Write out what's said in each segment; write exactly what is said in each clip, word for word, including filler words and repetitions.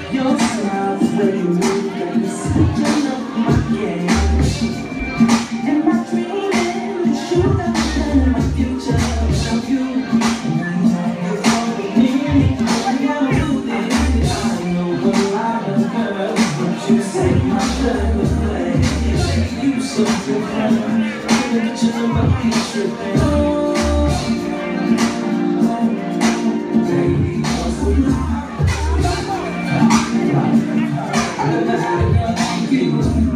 Your smile, the way you move, got me switching up my game. And my dreaming, the shoe that I'm planning my future without you. You're always near me, I gotta do this. I know a lot of girls, but you take my blood away. You so different, even the chill about me tripping. Oh, baby, what's the matter? I never had a girl like you.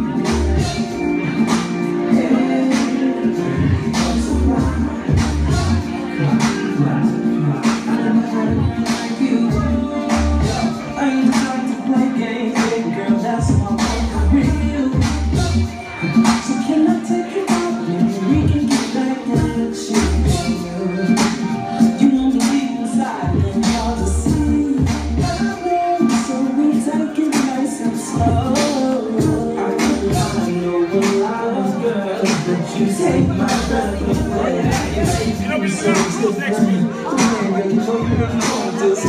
You take my breath away. You so different. You ain't know you don't know this.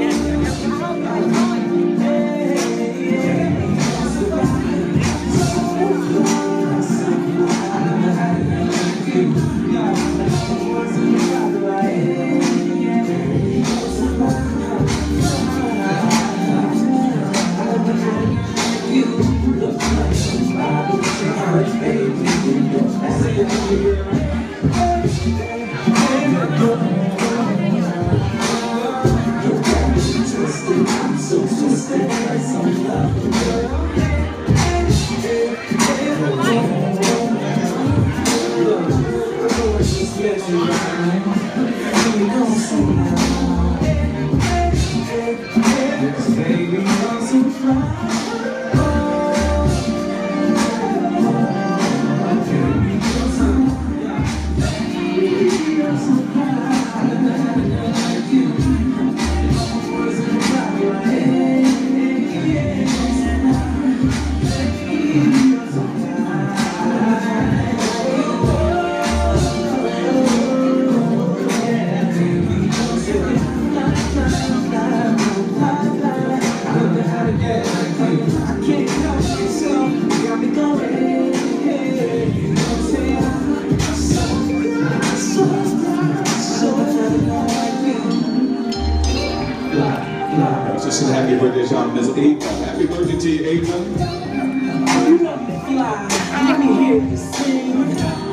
You look like somebody, baby. So twisted, like some loving girl. Look, I know I just let you ride. You gon' sing now. Yes, baby, I'm so fly. Just a happy birthday, Sean. Miss Ava. Happy birthday to you, Ava. You know me fly. Let me hear you sing.